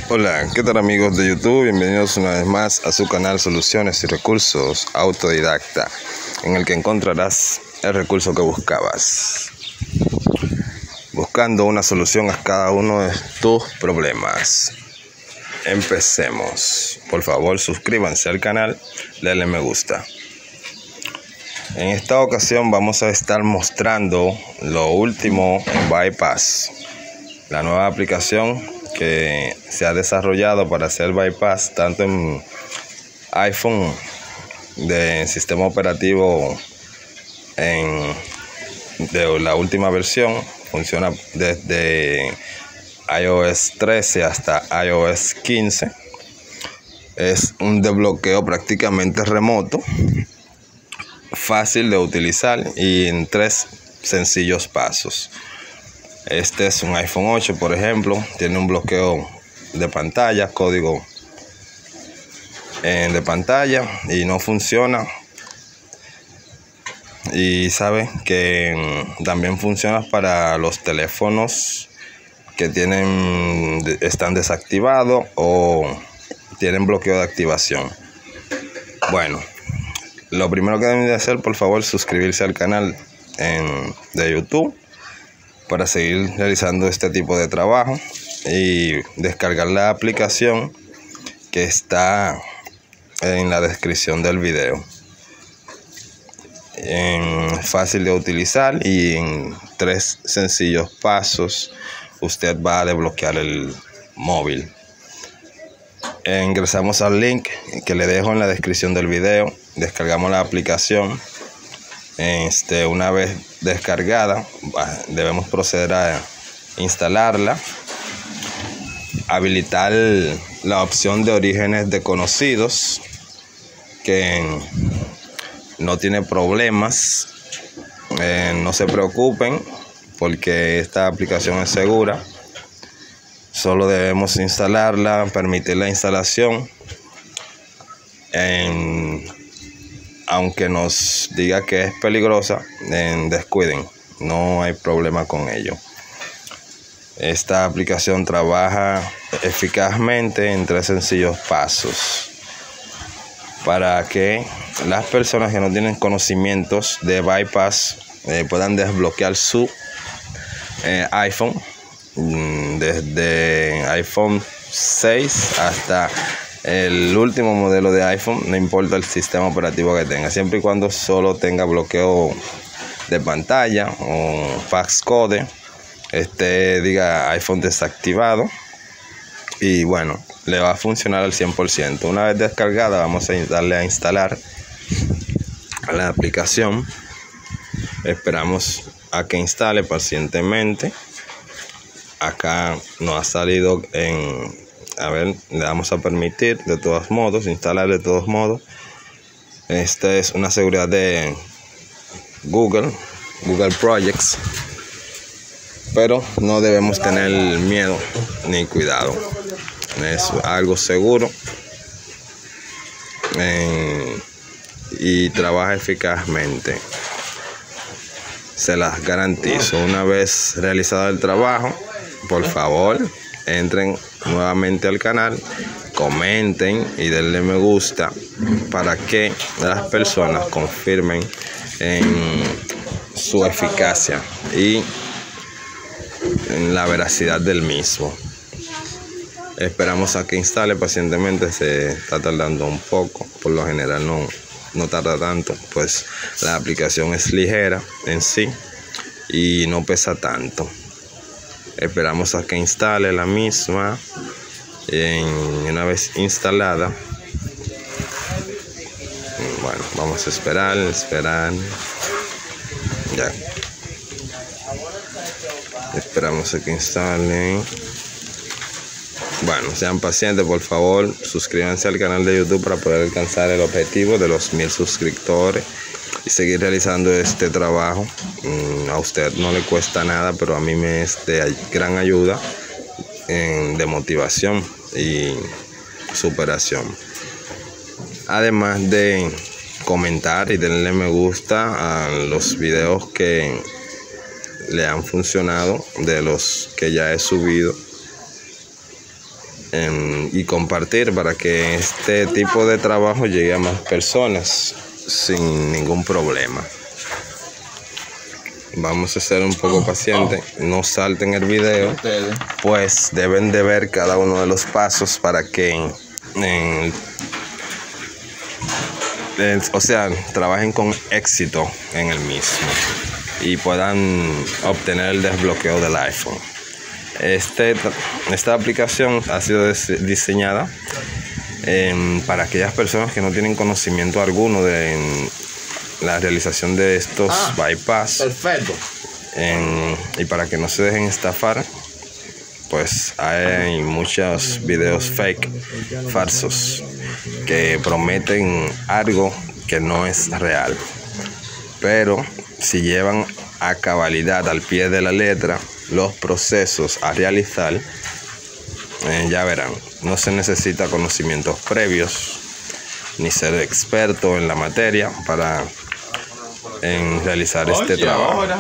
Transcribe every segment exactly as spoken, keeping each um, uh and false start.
Hola, ¿qué tal amigos de YouTube? Bienvenidos una vez más a su canal Soluciones y Recursos Autodidacta, en el que encontrarás el recurso que buscabas, buscando una solución a cada uno de tus problemas. Empecemos. Por favor, suscríbanse al canal, denle me gusta. En esta ocasión vamos a estar mostrando lo último en Bypass, la nueva aplicación que se ha desarrollado para hacer bypass tanto en iPhone de sistema operativo en, de la última versión. Funciona desde iOS trece hasta iOS quince. Es un desbloqueo prácticamente remoto, fácil de utilizar y en tres sencillos pasos. Este es un iPhone ocho, por ejemplo, tiene un bloqueo de pantalla, código eh, de pantalla, y no funciona. Y sabe que mm, también funciona para los teléfonos que tienen están desactivados o tienen bloqueo de activación. Bueno, lo primero que deben de hacer, por favor, suscribirse al canal en, de YouTube para seguir realizando este tipo de trabajo y descargar la aplicación que está en la descripción del video. En fácil de utilizar y en tres sencillos pasos usted va a desbloquear el móvil. E ingresamos al link que le dejo en la descripción del video, descargamos la aplicación. Este, una vez descargada, debemos proceder a instalarla, habilitar la opción de orígenes desconocidos, que no tiene problemas. Eh, no se preocupen porque esta aplicación es segura. Solo debemos instalarla, permitir la instalación. En Aunque nos diga que es peligrosa, eh, descuiden, no hay problema con ello. Esta aplicación trabaja eficazmente en tres sencillos pasos para que las personas que no tienen conocimientos de bypass eh, puedan desbloquear su eh, iPhone, desde iPhone seis hasta el último modelo de iPhone, no importa el sistema operativo que tenga, siempre y cuando solo tenga bloqueo de pantalla o fax code, este diga iPhone desactivado, y bueno, le va a funcionar al cien por ciento. Una vez descargada, vamos a darle a instalar la aplicación. Esperamos a que instale pacientemente. Acá nos ha salido en A ver, le damos a permitir de todos modos, instalar de todos modos. Esta es una seguridad de Google, Google Projects, pero no debemos tener miedo ni cuidado. Es algo seguro eh, y trabaja eficazmente. Se las garantizo. Una vez realizado el trabajo, por favor, entren nuevamente al canal, comenten y denle me gusta para que las personas confirmen en su eficacia y en la veracidad del mismo. Esperamos a que instale pacientemente. Se está tardando un poco, por lo general no, no tarda tanto, pues la aplicación es ligera en sí y no pesa tanto. Esperamos a que instale la misma. Y una vez instalada, bueno, vamos a esperar, esperar. Ya. Esperamos a que instale. Bueno, sean pacientes, por favor. Suscríbanse al canal de YouTube para poder alcanzar el objetivo de los mil suscriptores y seguir realizando este trabajo. A usted no le cuesta nada, pero a mí me es de gran ayuda, de motivación y superación. Además de comentar y darle me gusta a los videos que le han funcionado, de los que ya he subido. eh, y compartir para que este tipo de trabajo llegue a más personas sin ningún problema. Vamos a ser un poco pacientes, no salten el video, pues deben de ver cada uno de los pasos para que en, en, o sea, trabajen con éxito en el mismo y puedan obtener el desbloqueo del iPhone. Este, esta aplicación ha sido diseñada eh, para aquellas personas que no tienen conocimiento alguno de en, la realización de estos ah, bypass. Perfecto. En, y para que no se dejen estafar, pues hay muchos videos fake, falsos, que prometen algo que no es real. Pero si llevan a cabalidad, al pie de la letra, los procesos a realizar, eh, ya verán, no se necesita conocimientos previos ni ser experto en la materia para en realizar este Oye, trabajo. Ahora.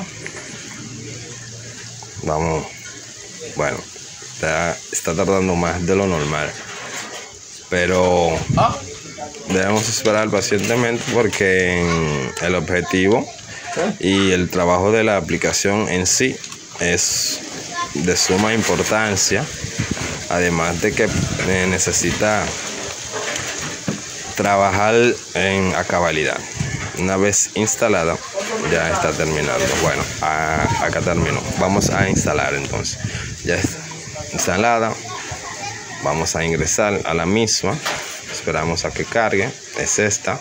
Vamos, bueno, está, está tardando más de lo normal, pero ¿Ah? debemos esperar pacientemente porque el objetivo ¿Eh? y el trabajo de la aplicación en sí es de suma importancia, además de que eh, necesita trabajar en a cabalidad. Una vez instalada, ya está terminando. Bueno, a, acá terminó. Vamos a instalar entonces. Ya está instalada. Vamos a ingresar a la misma. Esperamos a que cargue. Es esta.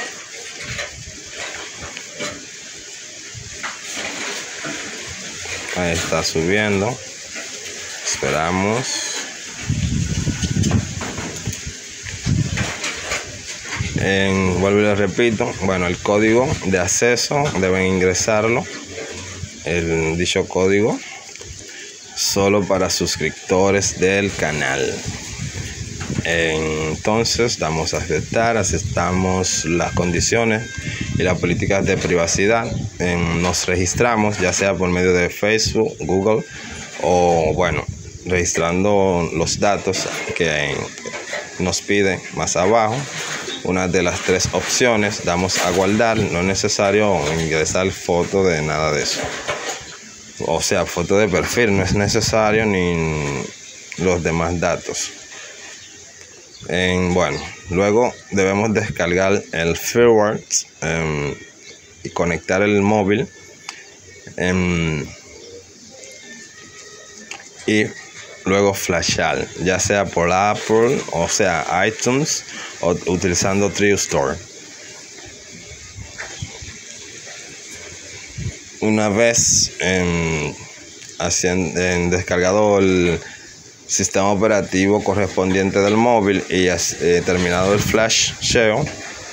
Ahí está subiendo. Esperamos. En, vuelvo y les repito, bueno, el código de acceso deben ingresarlo, el dicho código, solo para suscriptores del canal. Entonces damos a aceptar, aceptamos las condiciones y las políticas de privacidad. Nos registramos ya sea por medio de Facebook, Google o bueno, registrando los datos que nos pide más abajo. Una de las tres opciones, damos a guardar, no es necesario ingresar foto de nada de eso. O sea, foto de perfil no es necesario ni los demás datos. En, bueno, luego debemos descargar el firmware um, y conectar el móvil um, y luego flashar, ya sea por Apple, o sea iTunes, o utilizando TreeStore. Una vez en, haciendo, en descargado el sistema operativo correspondiente del móvil y eh, terminado el flasheo,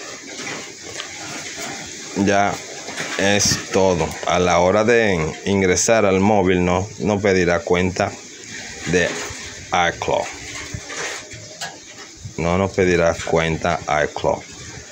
ya es todo. A la hora de ingresar al móvil no, no pedirá cuenta de iCloud. No nos pedirá cuenta iCloud.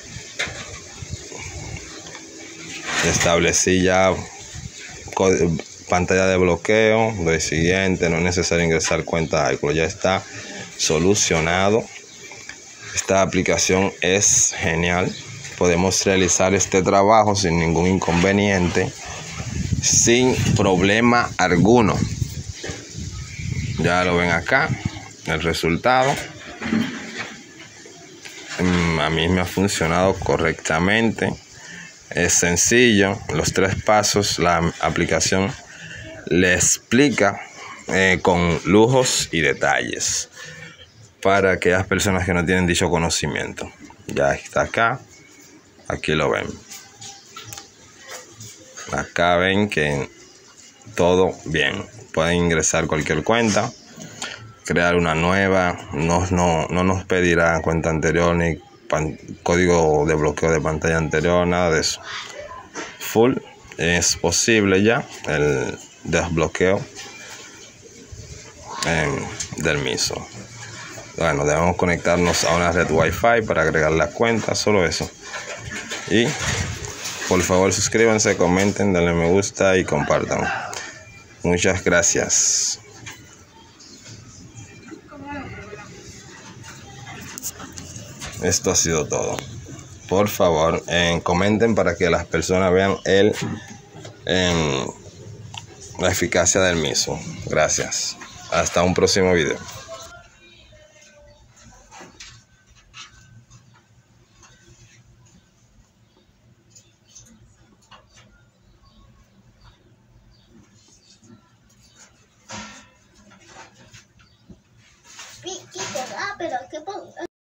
Establecí ya pantalla de bloqueo. Doy siguiente. No es necesario ingresar cuenta iCloud. Ya está solucionado. Esta aplicación es genial. Podemos realizar este trabajo sin ningún inconveniente, sin problema alguno. Ya lo ven acá, el resultado. A mí me ha funcionado correctamente. Es sencillo, los tres pasos. La aplicación le explica eh, con lujos y detalles para aquellas personas que no tienen dicho conocimiento. Ya está acá, aquí lo ven. Acá ven que todo bien. Pueden ingresar cualquier cuenta, crear una nueva. No, no, no nos pedirá cuenta anterior ni pan, código de bloqueo de pantalla anterior, nada de eso. Full es posible ya el desbloqueo eh, del mismo. Bueno, debemos conectarnos a una red Wi-Fi para agregar la cuenta, solo eso. Y por favor suscríbanse, comenten, denle me gusta y compartan. Muchas gracias. esto ha sido todo. Por favor, eh, comenten para que las personas vean el, eh, la eficacia del mismo. Gracias. Hasta un próximo video.